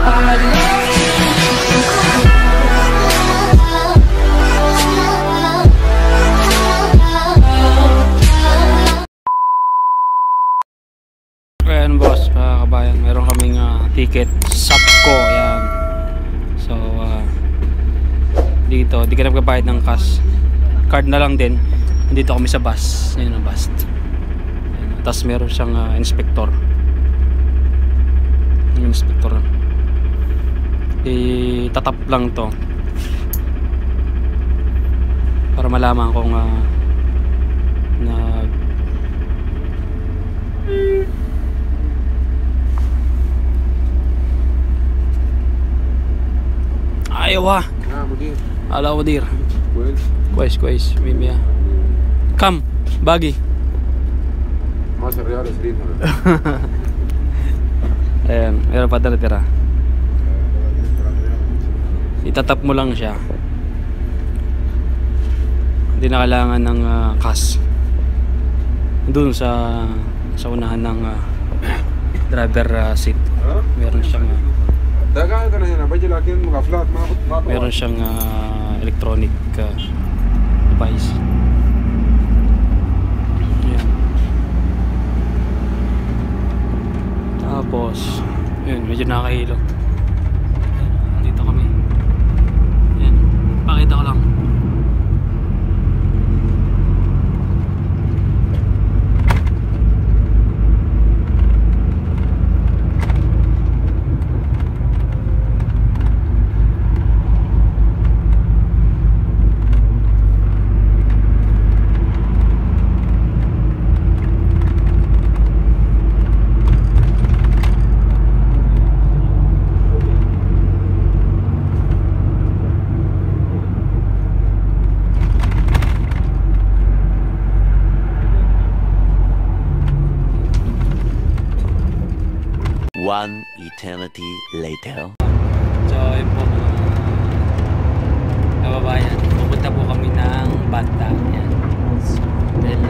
Ayan boss, kabayan, meron kaming ticket Sapco, yan. So dito, di ka na magbabayad ng cash, card na lang din. Dito kami sa bus, yun ang bus. Tapos meron siyang inspector. Yung inspector itatap lang to para malaman kung ayaw مدير ala mudir كويس كويس ميميا كم باقي 10 ريال 20 ayan, meron pa tira. Itatap mo lang siya, hindi na kailangan ng cash. Doon sa unahan ng driver seat meron siyang meron siyang electronic device. Ayan. Tapos yun, medyo nakahilo. Dito kami. Ayan, pakita ko lang. One eternity later. So yun po kababayan, pupunta po kami ng Banta. Yan. Dahil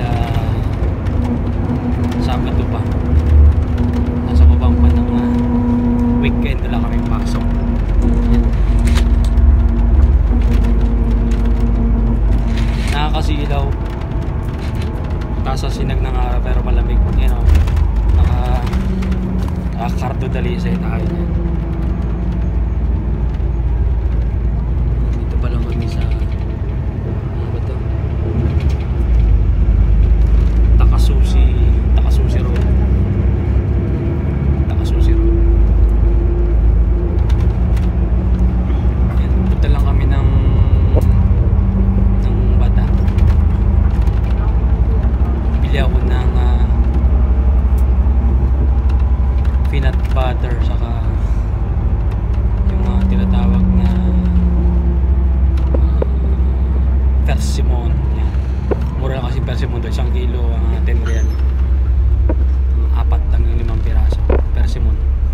Sabado pa, nasa babang pa ng weekend wala kami pasok. Yan. Nakakasilaw, kasasinag ng araw pero malamig, you know. Nakakarto dali sa tayo niyan. Dito pa lang kami sa ano ba to? Takasushi Road. Takasushi Road. Yan, punta lang kami ng Bata. Bili ako ng peanut butter saka yung tinatawag na persimmon. Yan. Mura lang kasi persimmon doon, 1 kilo 10 real. 4 lang yung 5 piraso persimmon.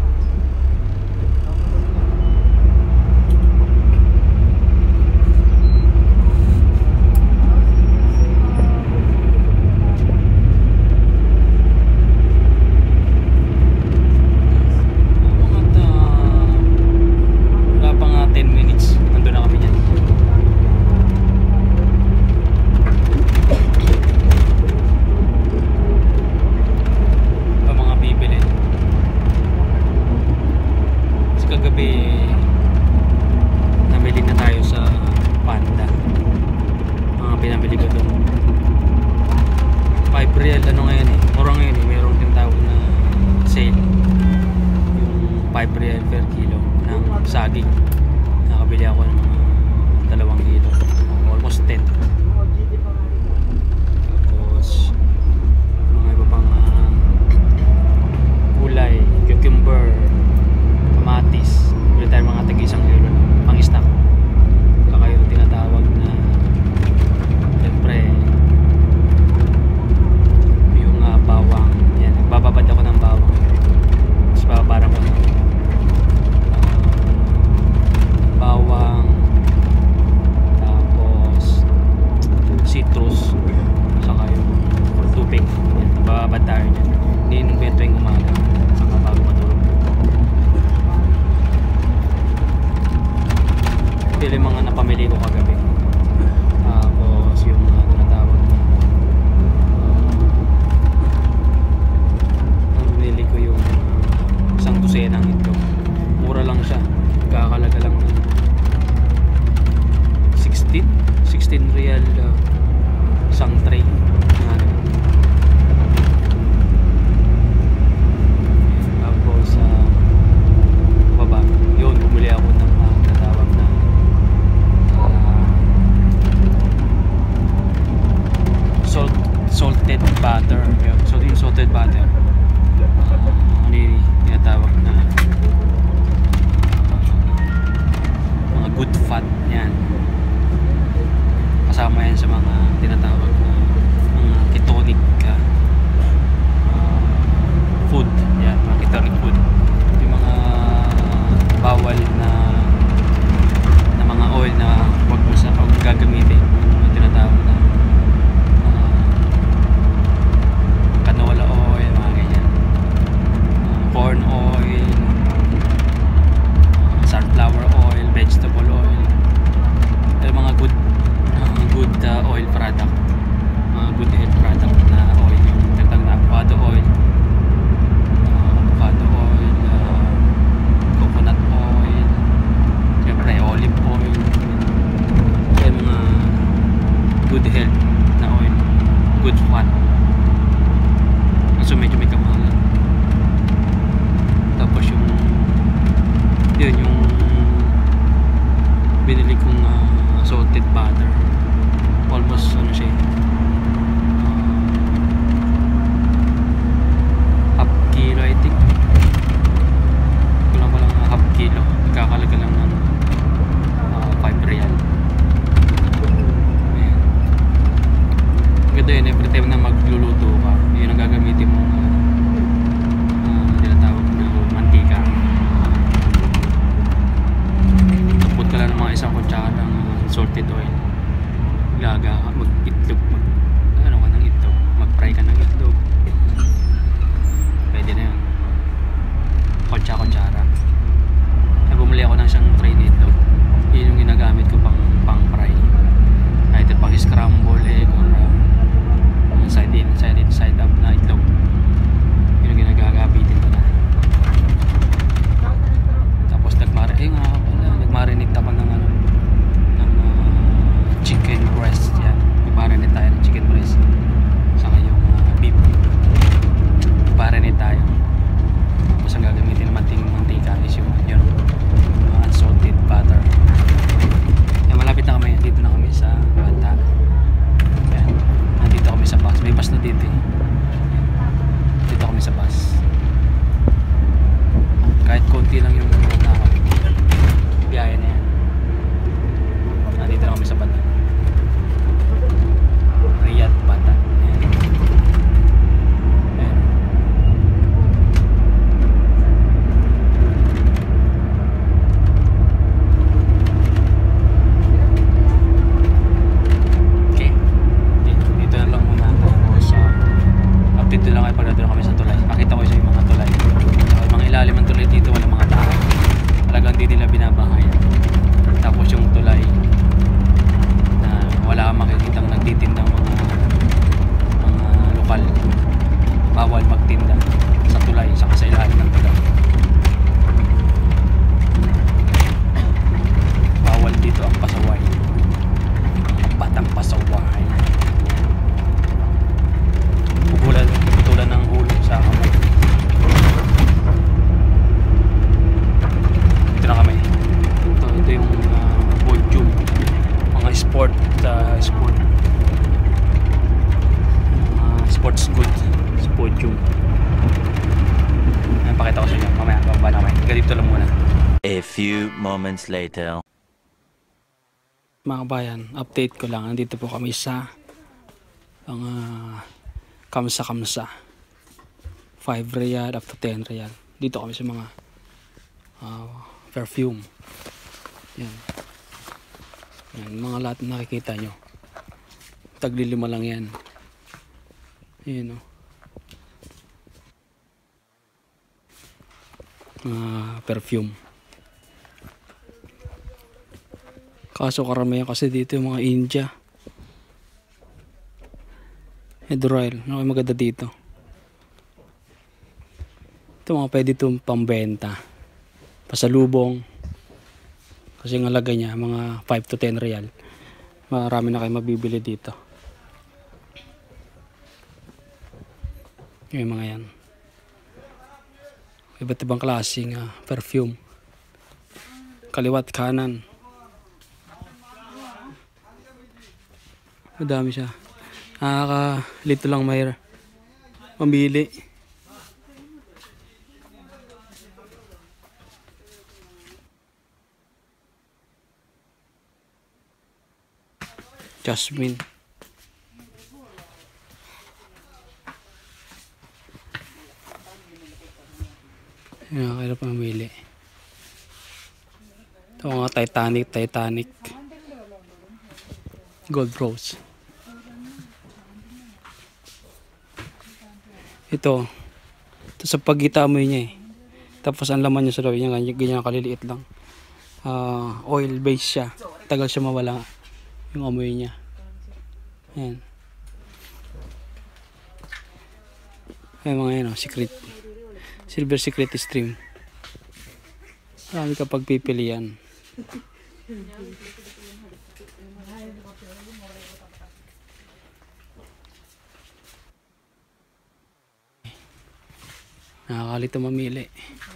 Namili na tayo sa Panda. Mga pinamili ko doon 5 real ano ngayon eh, mura ngayon eh. Merong tinatawag na sale, yung 5 real per kilo ng saging. Nakabili ako ng mga 2 kilo, almost 10. Tapos mga iba pang gulay, cucumber, kamatis. Bili tayo mga tag-1 kilo pang stock. Saka yung tinatawag na siyempre yung bawang. Yan, nagbababad ako ng bawang. Tapos babara ko ng bawang, tapos citrus, saka yung tubig. Yan, bababad tayo dyan. Iniinom ko yung tuwing umaga saka bago matulog. ito yung mga napamili ko kagabi. Tapos yung tinatawag na binili ko yung isang dosenang itlog. Mura lang siya, kakalaga lang ng 16 real isang tray. Tapos baba yun, bumili ako ng tinatawag na salted butter. So yung salted butter, ano yun tinatawag na mga good fat yan, kasama yan sa mga tinatawag na mga ketonic food yan, mga ketonic food, yung mga bawal na mga oil na wag mo gagamitin, yung tinatawag na canola oil, mga ganyan, corn oil, sunflower oil, vegetable oil, yung mga good oil product, mga good health product na oil, yung tinatawag na avocado oil, coconut oil, siyempre olive oil, yung mga good health na oil, good fat. So medyo may kamahalan. Tapos yung binili kong salted butter, almost ano siya, half kilo I think. Kulang half kilo, nagkakalaga lang ng 5 real. Ayan. Ganda yun, every time na magluluto ka, yun ang gagamitin mo tinatawag na mantika. Tapot ka lang ng mga isang kutsara ng salted oil, mag-itlog, mag-fry ka ng itlog, pwede na yun, kutsara. Ay, bumili ako ng isang tray na itlog, yun yung ginagamit ko pang fry, kahit pang scramble egg or side in, side up na itlog, yun yung ginagagapitin ko na. Tapos nagmarinate ako ng chicken breast yan. Nagmarinate tayo ng chicken breast saka yung beef, nagmarinate tayo. Tapos ang gagamitin ng mantika is yung unsalted butter. Yan, malapit na kami, dito na kami sa Bata. Yan, nandito kami sa bus, may bus na dito eh. Dito kami sa bus, kahit konti lang yung biyahe na yan. Nandito na kami sa Bata, Riyadh Bata. Ayan. Ayan. Okay, dito na lang muna. Tapos update na lang kayo pag nandun kami sa tulay. Pakita ko sa yung mga tulay, mga ilalim ng tulay dito, walang mga tao, talagang hindi nila binabangayan. Tapos yung tulay na wala kang makikitang nagtitindang mga lokal, bawal magtinda sa tulay, saka sa ilalim ng tulay. Bawal dito ang pasaway, ang batang pasaway, putulan ng ulo sa kamay. Dito na kami. Ito yung podium, mga sports goods sa podium. Ayan, pakita ko sa inyo mamaya, bababa na kami. Dito lang muna. A few moments later. Mga bayan, update ko lang, nandito po kami sa kamsa 5 real up to 10 real. Dito kami sa mga perfume. Yan. Yan, mga lahat na nakikita nyo, tagli-5 lang yan. Yan, perfume. Kaso karamihan kasi dito yung mga India. Hydroil, ano kayo maganda dito? Ito mga pwede itong pambenta. Pasalubong. Kasi ang halaga niya, mga 5 to 10 real. Marami na kayo mabibili dito. Yung mga yan. Iba't ibang klaseng perfume. Kaliwat kanan. Madami siya. Lito lang may mamili. Jasmine. Yan, kaya pa mamili. Ito mga Titanic. Gold Rose. Ito sa pagita mo niya eh. Tapos ang laman niya sa loob niya, ganyan kaliliit lang. Oil base siya. Tagal siya mawala yung amoy niya. Ayan. Ayan mga yan, secret. Silver Secret Stream. Marami kapag pipilian. Nakakalito mamili.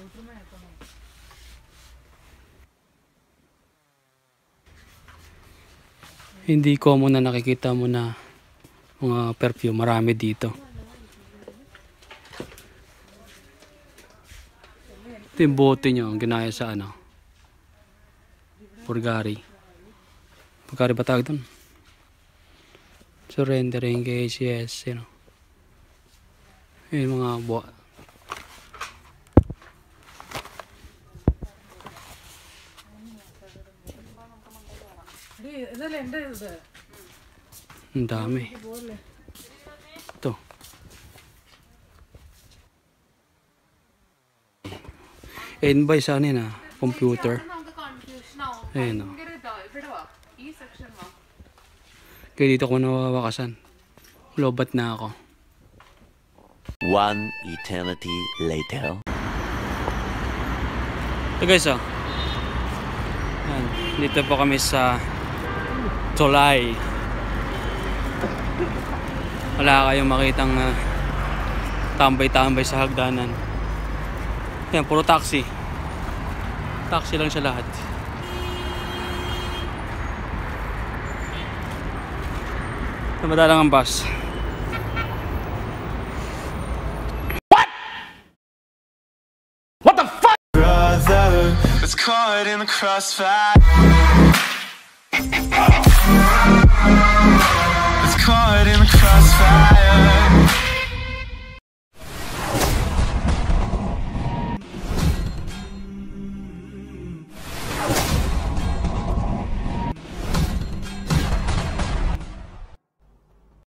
Hindi common na nakikita mo na mga perfume. Marami dito. Ito yung bote nyo. Ang ginaya sa Bulgari. Bulgari ba tawag doon? Surrendering KCS. Yung mga bote. Ang dami. Ito. Invite sa computer. Ayun o. Kaya dito ko nawawakasan. Lobat na ako. 1 eternity later. So guys dito po kami sa Tolai. Wala kayong makitang tambay-tambay sa hagdanan. Yan, puro taxi. Taxi lang siya lahat. Madalang ang bus. Brother was caught in the crossfire.